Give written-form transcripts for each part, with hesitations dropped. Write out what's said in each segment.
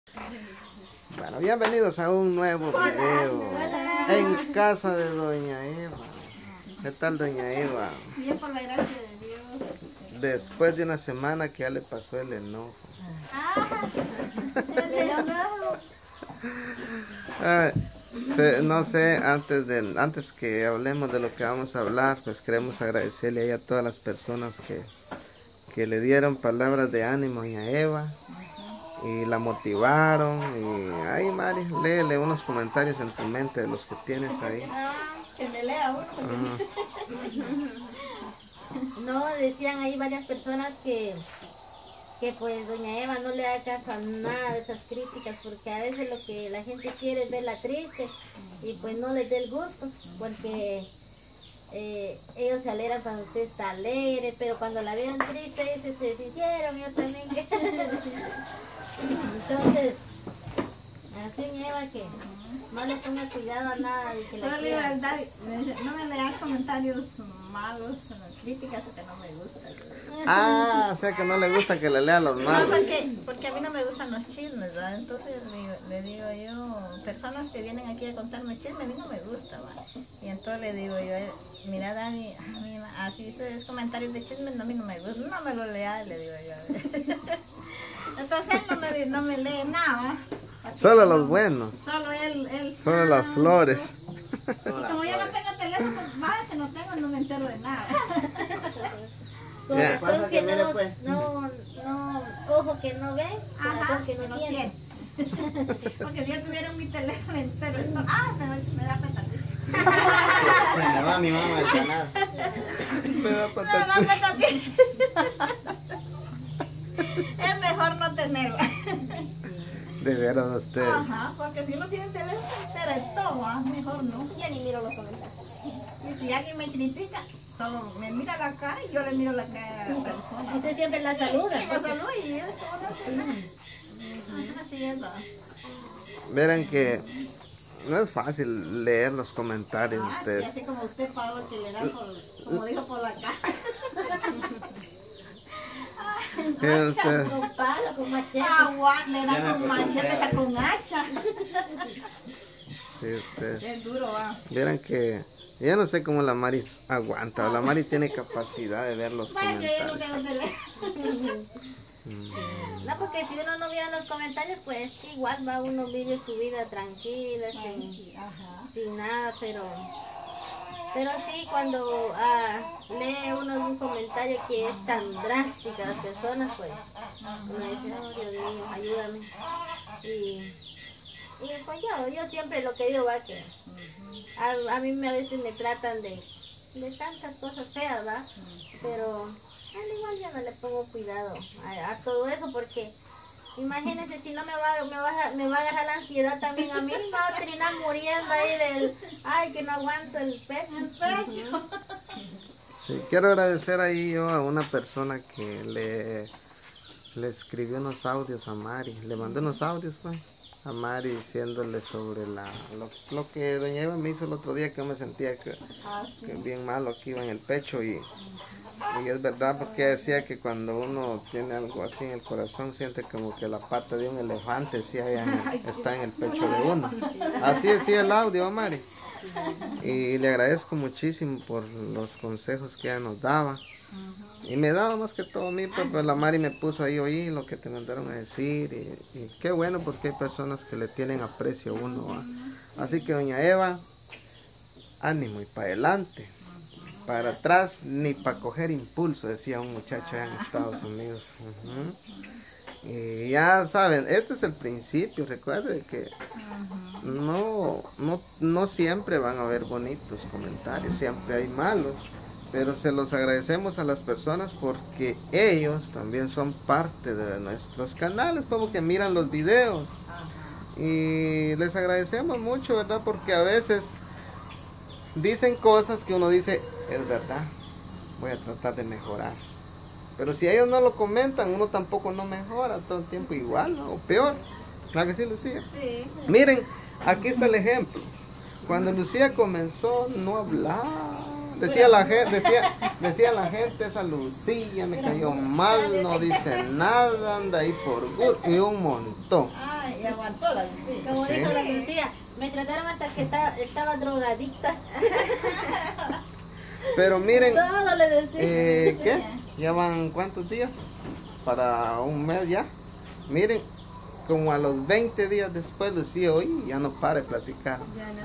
Bueno, bienvenidos a un nuevo video en casa de Doña Eva. ¿Qué tal, Doña Eva? Bien, por la gracia de Dios. Después de una semana que ya le pasó el enojo. No sé, antes que hablemos de lo que vamos a hablar, pues queremos agradecerle ahí a todas las personas que le dieron palabras de ánimo a Doña Eva y la motivaron. Y ay, Mari, léele unos comentarios en tu mente de los que tienes ahí. Que me lea uno. No, decían ahí varias personas que pues Doña Eva no le da caso a nada de esas críticas, porque a veces lo que la gente quiere es verla triste y pues no les dé el gusto, porque ellos se alegran cuando usted está alegre, pero cuando la vieron triste se sintieron ellos también. Entonces, así Doña Eva que no le ponga cuidado a nada de que la quiera. No me leas comentarios malos, críticas que no me gustan. Ah, o sea que no le gusta que le lea los malos. No, porque a mí no me gustan los chismes, ¿verdad? Entonces le digo yo, personas que vienen aquí a contarme chismes, a mí no me gusta, ¿verdad? Y entonces le digo yo, mira Dani, así dices comentarios de chismes, a mí no me gusta, no me lo leas, le digo yo. Entonces él no me lee nada. Solo los buenos. Solo él. Solo las flores. Y como yo no tengo teléfono, más que no tengo, no me entero de nada. Corazón que no, ojo que no ve, corazón que no siente. Porque si yo tuviera mi teléfono entero, me da cuenta. Se me va mi mamá al canal. Me da Me da cuenta. Es mejor no tenerlo. De veras usted. Ajá, porque si uno tiene el teléfono entero de todo, mejor no. Yo ni miro los comentarios. Y si alguien me critica, solo me mira la cara y yo le miro la cara a la persona. Usted siempre la saluda. La saludo y él como no hace nada. Así es, ¿no? Verán que no es fácil leer los comentarios de Sí, ustedes. así como usted, Pablo, que le da como dijo, por la cara. Usted. Con palo, con machete. Le da con machete, está con hacha. Sí, usted. Es duro, va. Vieran que yo no sé cómo la Mari aguanta. La Mari tiene capacidad de ver los Vaya, que yo no comentarios. tengo teléfono. No, porque si uno no viera los comentarios, pues igual va uno vive su vida tranquila, sin nada, pero sí cuando lee uno un comentario que es tan drástico a las personas, pues uno dice, oh Dios mío, ayúdame. Y pues yo siempre lo que digo va que a mí a veces me tratan de tantas cosas feas, ¿va? Pero al igual yo no le pongo cuidado a todo eso, porque imagínense si no me va a dejar la ansiedad también a mí, me va a terminar muriendo ahí ay, que no aguanto el pecho. Sí, quiero agradecer ahí yo a una persona que le escribió unos audios a Mari. Le mandé unos audios, pues, a Mari diciéndole sobre lo que Doña Eva me hizo el otro día, que yo me sentía que bien malo aquí en el pecho, y es verdad, porque decía que cuando uno tiene algo así en el corazón siente como que la pata de un elefante sí, está en el pecho de uno. Así decía el audio, Mari. Y le agradezco muchísimo por los consejos que ella nos daba. Y me daba más que todo a mí, pues la Mari me puso ahí, oí lo que te mandaron a decir. Y qué bueno, porque hay personas que le tienen aprecio a uno, ¿va? Así que Doña Eva, ánimo y para adelante. Para atrás ni para coger impulso, decía un muchacho allá en Estados Unidos. Y ya saben, este es el principio. Recuerden que no siempre van a haber bonitos comentarios, siempre hay malos, pero se los agradecemos a las personas porque ellos también son parte de nuestros canales, como que miran los videos, y les agradecemos mucho, ¿verdad? Porque a veces dicen cosas que uno dice, es verdad, voy a tratar de mejorar. Pero si ellos no lo comentan, uno tampoco no mejora, todo el tiempo igual, ¿no? O peor. ¿Claro que sí, Lucía? Sí. Miren, aquí está el ejemplo. Cuando Lucía comenzó, no hablaba. Decía la gente, esa Lucía me cayó mal, no dice nada, anda ahí por gusto, y un montón. encantó la Lucía. Como Sí. dijo la Lucía, me trataron hasta que estaba drogadicta. Pero miren, Todo le decía. ¿qué? ¿Ya van cuántos días? Para un mes ya. Miren, como a los 20 días después, Lucía, hoy ya no para de platicar.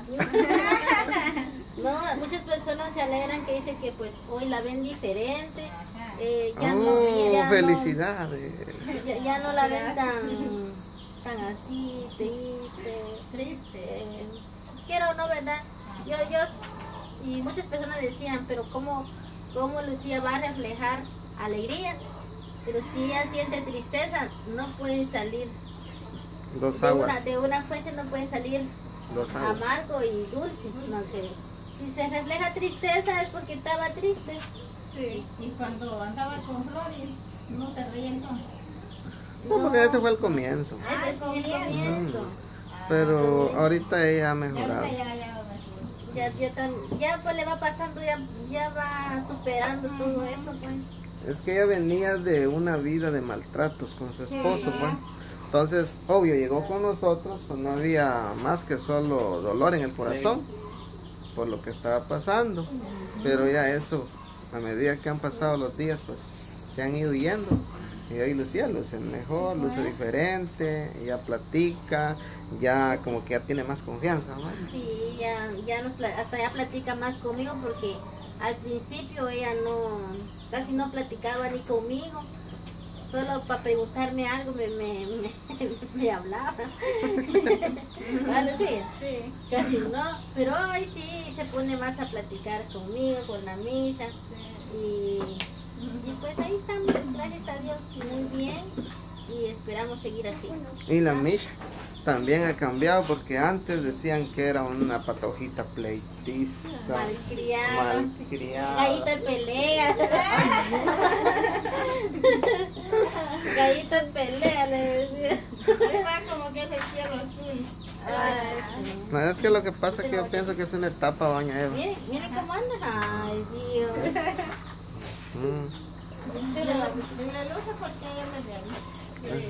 No, muchas personas se alegran que dicen que pues hoy la ven diferente. Ya Oh, ya felicidades. ya no la ven tan así, triste. Quiero o no, ¿verdad? Yo, y muchas personas decían, pero ¿cómo Lucía va a reflejar alegría? Pero si ella siente tristeza, no pueden salir. Dos aguas. De una fuente no pueden salir Dos aguas. amargo y dulce. No sé. Si se refleja tristeza es porque estaba triste. Sí, y cuando andaba con Flores, no se reía entonces. No, porque ese fue el comienzo. Ese es el comienzo. Pero ahorita ella ha mejorado. Ya pues le va pasando, ya va superando todo eso, pues. Es que ella venía de una vida de maltratos con su esposo, pues. Entonces, obvio, llegó con nosotros, pues no había más que solo dolor en el corazón por lo que estaba pasando. Pero ya eso, a medida que han pasado los días, pues se han ido yendo. Y hoy Lucía luce mejor, luce diferente, ya platica, ya como que ya tiene más confianza, ¿no? Sí, hasta ya platica más conmigo porque al principio ella casi no platicaba ni conmigo. Solo para preguntarme algo me hablaba. ¿Vale? Sí. Casi no. Pero hoy sí se pone más a platicar conmigo, con la misa. Y pues ahí estamos, gracias a Dios, muy bien. Y esperamos seguir así. Y la Mish también ha cambiado porque antes decían que era una patojita pleitista, Malcriada. Gallito de pelea. Gallito de pelea, le decía. Como que es el cielo azul. No, es que lo que pasa es que yo pienso que es una etapa, doña Eva. Miren cómo andan. Ay, Dios. Pero me luce porque ella me realiza.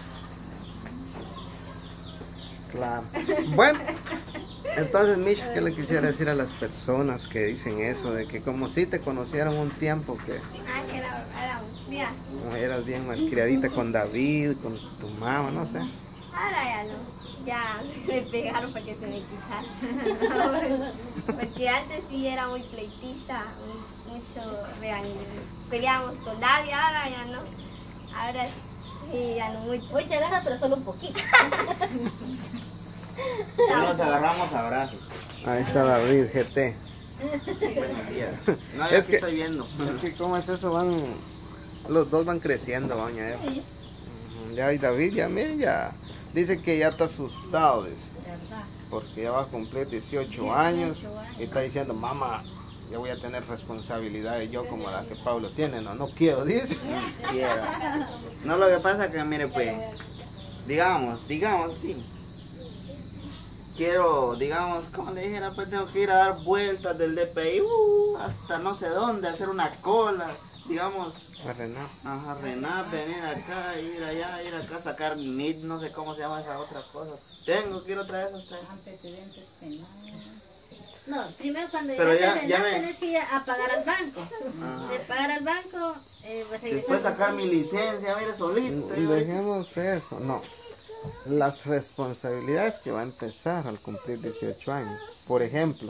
Claro. Bueno, entonces Mish, ¿qué le quisiera decir a las personas que dicen eso? De que como si te conocieron un tiempo que Que era mira, como eras bien malcriadita con David, con tu mamá, no sé. Ahora ya no. Ya me pegaron para que se me quitara. Porque antes sí era muy pleitista, mucho peleábamos con David, ahora ya no. Ahora sí, ya no mucho. Hoy se agarra, pero solo un poquito. Hoy nos agarramos a abrazos. Ahí está David, GT. Buenos días. No, yo Es aquí que- estoy viendo. Es que ¿cómo es eso? Los dos van creciendo, doña Eva. Ya, y David, ya, mire, ya dice que ya está asustado, dice. Porque ya va a cumplir 18 años y está diciendo, mamá, ya voy a tener responsabilidades yo como la que Pablo tiene. No quiero, dice. Quiera. No, lo que pasa que, mire, pues, digamos, sí. Quiero, digamos, como le dijera, pues tengo que ir a dar vueltas del DPI hasta no sé dónde, hacer una cola, digamos. A Renato. Ajá, Renate, venir acá, ir allá, ir acá, sacar mi NIT, no sé cómo se llama esa otra cosa. Tengo que ir otra vez a usted. antecedentes penales. No, primero cuando Pero llegas ya a me- tienes que ir a pagar al banco. Ajá. De pagar al banco, pues regresar. Después sacar mi licencia, mire, solito. Dejemos eso, no. Las responsabilidades que va a empezar al cumplir 18 años. Por ejemplo,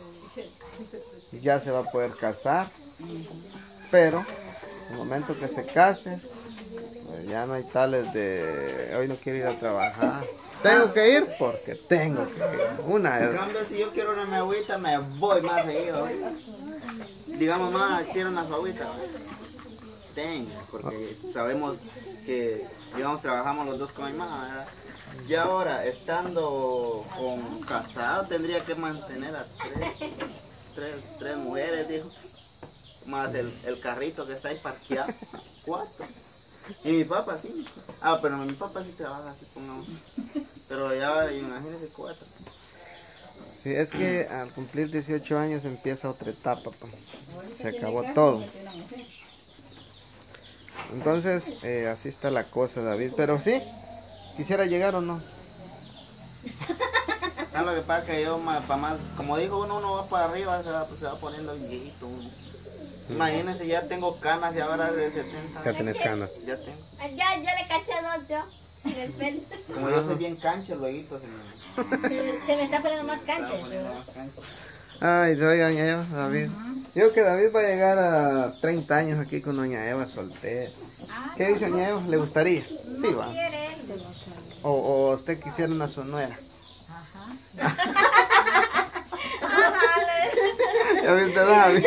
ya se va a poder casar, pero en el momento que se case, pues ya no hay tales de hoy no quiero ir a trabajar. Tengo que ir porque tengo que ir. Una En es cambio, si yo quiero una agüita, me voy más seguido. Digamos, más quiero una agüita. Tenga, porque sabemos que, digamos, trabajamos los dos con mi mamá, ¿verdad? Y ahora, estando casado, tendría que mantener a tres mujeres, dijo. Más el carrito que está ahí parqueado. 4. Y mi papá sí. Ah, pero mi papá sí trabaja así, pongamos. Pero ya, imagínense 4. Sí, es que al cumplir 18 años empieza otra etapa, pues. Se acabó todo. Entonces, así está la cosa, David. Pero sí, quisiera llegar o no. ¿Sabes lo que pasa? Que yo, para más, como dijo uno va para arriba, se va poniendo viejito uno. Imagínense, ya tengo canas y ahora de 70. Ya tenés canas. Ya tengo. Ya le caché dos yo en el pelo. Como yo soy bien cancha, luego se Se me está poniendo más está cancha. poniendo más cancha. Ay, doña Eva, David. Yo creo que David va a llegar a 30 años aquí con doña Eva soltera. ¿Qué dice doña Eva? ¿Le gustaría? Sí, va. Quiere. O usted quisiera una sonora. ¿Ya viste, David?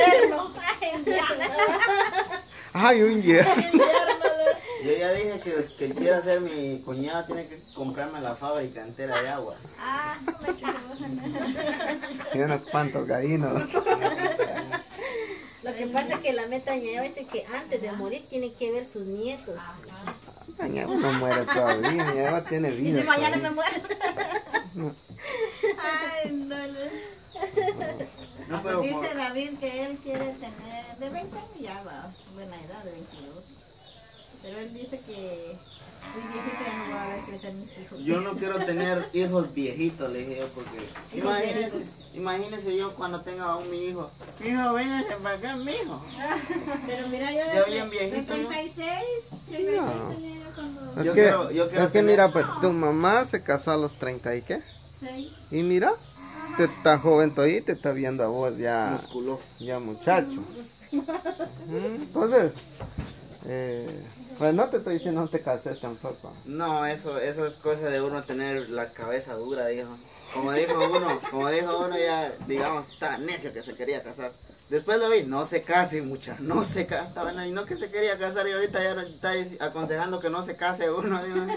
Ay, un yerno. Yo ya dije que quiera ser mi cuñado, tiene que comprarme la fábrica entera de agua. Y unos cuantos gallinos. Lo que pasa es que la meta de Ñaña dice que antes de morir tiene que ver sus nietos. Doña Eva no muere todavía. Doña Eva tiene vida. Si mañana me todavía. muero. Ay, no. No, pero Dice David que él quiere tener de 20 años, ya va, buena edad, de 22. Pero él dice que muy viejito ya no va a ver crecer mis hijos. yo no quiero tener hijos viejitos, le dije yo, porque imagínese yo cuando tenga mi hijo. Mi hijo, véngase para acá, mi hijo. Pero mira, yo Ya bien viejito, de yo. 36 tenía yo cuando... Es Yo que, quiero es que tener- mira, pues tu mamá se casó a los 30 y qué. 6. Y mira, te está joven todavía y te está viendo a vos ya, Musculoso. ya muchacho. Entonces, pues no te estoy diciendo no te cases tampoco. No, eso es cosa de uno tener la cabeza dura, dijo. Como dijo uno ya, digamos, está necio que se quería casar. Después lo vi, no se case mucha, no se case, y no que se quería casar y ahorita ya está aconsejando que no se case uno. Digo.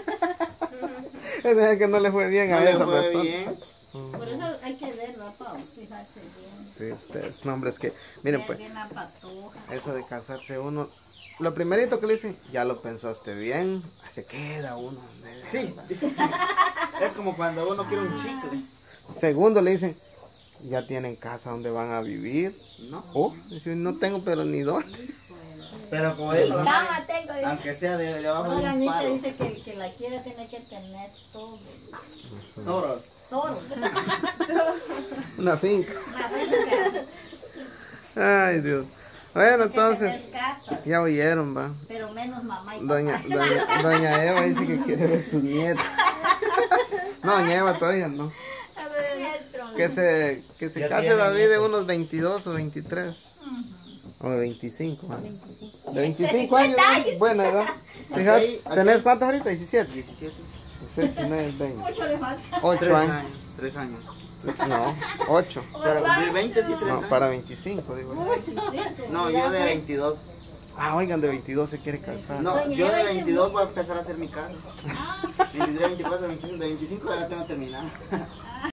Es que no le fue bien No a le esa fue persona. bien. Por eso hay que verlo, Pau, fijarse bien. Sí, ustedes, no, hombre, es que, miren pues, Bien la patuja. eso de casarse uno, lo primerito que le dicen, ya lo pensaste bien, se queda uno. Sí, es como cuando uno quiere un chicle. Segundo le dicen, ya tienen casa donde van a vivir. No, Oh, dice, no tengo pero ni dónde. pero como eso, Cama tengo. aunque sea de abajo Ahora de un Nietzsche palo. dice que el que la quiere tiene que tener todo. Toros. Todo. Una finca. La verga. Ay, Dios. Bueno, entonces, Hay que tener casa, ya oyeron, va. pero menos mamá y Doña Eva dice que quiere ver sus nietos. No, doña Eva todavía no. Que se Ya case tiene David de nietos. unos 22 o 23. O de 25. ¿no? 25. De 25 años, ¿no? Buena edad. Fíjate, Aquí- ¿tenés cuántos ahorita? 17. 17. 19, 20. mucho le falta. 8 3 años. años. 3 años. No, 8. Para cumplir 20 sí, 3 No, años. para 25, digo. No, yo de 22. Ah, oigan, de 22 se quiere casar. No, yo de 22 voy a empezar a hacer mi casa. 23, 24, 25, de 25 ya la tengo terminada.